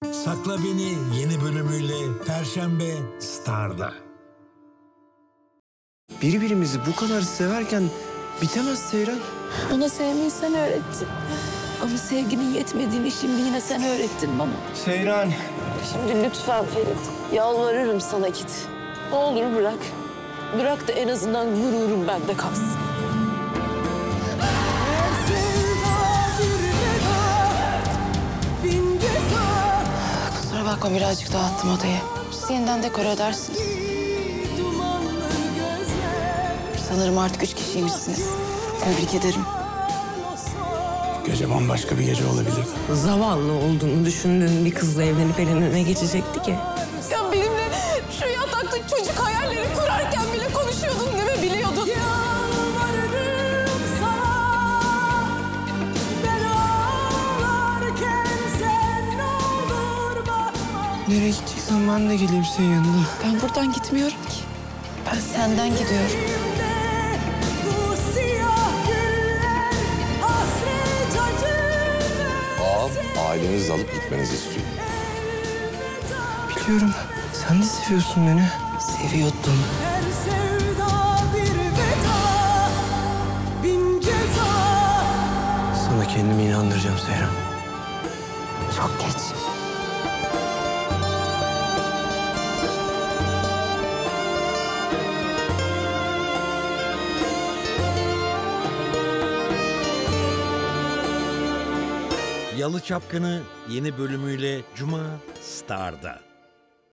Sakla Beni yeni bölümüyle Perşembe Star'da. Birbirimizi bu kadar severken bitemez Seyran. Bana sevmeyi sen öğrettin. Ama sevginin yetmediğini şimdi yine sen öğrettin bana. Seyran. Şimdi lütfen Ferit, yalvarırım sana git. Ne olur bırak. Bırak da en azından gururum bende kalsın. Kusura bakma, birazcık dağıttım odayı. Siz yeniden dekor edersiniz. Sanırım artık 3 kişiymişsiniz. Tebrik ederim. Bu gece bambaşka bir gece olabilirdi. Zavallı olduğunu düşündüğün bir kızla evlenip el önüne geçecekti ki. Ya benimle şu yatakta çocuk hayalleri kurarken bile konuşuyordun değil mi? Biliyordun. Yalvarırım sana, ben ağlarken sen ne olur bakma. Nereye gideceksen ben de geleyim senin yanına. Ben buradan gitmiyorum ki. Ben senden gidiyorum. Elimde bu siyah güller, hasret acı Ağam ailenizi alıp gitmenizi istiyor. Biliyorum. Sen de seviyorsun beni. Seviyordum. her sevda bir veda, bin ceza. Sana kendimi inandıracağım Seyran. Çok geç. Yalı Çapkını yeni bölümüyle Cuma Star'da.